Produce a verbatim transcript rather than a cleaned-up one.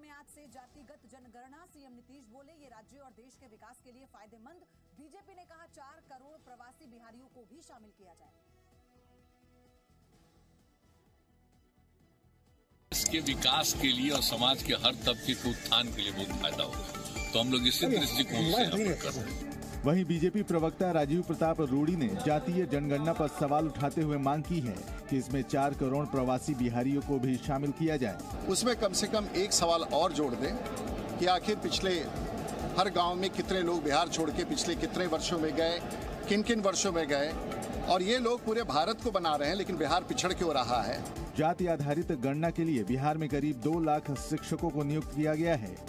में आज से जातिगत जनगणना, सीएम नीतीश बोले ये राज्य और देश के विकास के लिए फायदेमंद। बीजेपी ने कहा चार करोड़ प्रवासी बिहारियों को भी शामिल किया जाए। इसके विकास के लिए और समाज के हर तबके के उत्थान के लिए बहुत फायदा होगा, तो हम लोग इसी दृष्टिकोण से अमल कर रहे हैं। वहीं बीजेपी प्रवक्ता राजीव प्रताप रूडी ने जातीय जनगणना पर सवाल उठाते हुए मांग की है कि इसमें चार करोड़ प्रवासी बिहारियों को भी शामिल किया जाए। उसमें कम से कम एक सवाल और जोड़ दें कि आखिर पिछले हर गांव में कितने लोग बिहार छोड़ के पिछले कितने वर्षों में गए, किन किन वर्षों में गए, और ये लोग पूरे भारत को बना रहे हैं, लेकिन बिहार पिछड़ क्यों रहा है। जाति आधारित गणना के लिए बिहार में करीब दो लाख शिक्षकों को नियुक्त किया गया है।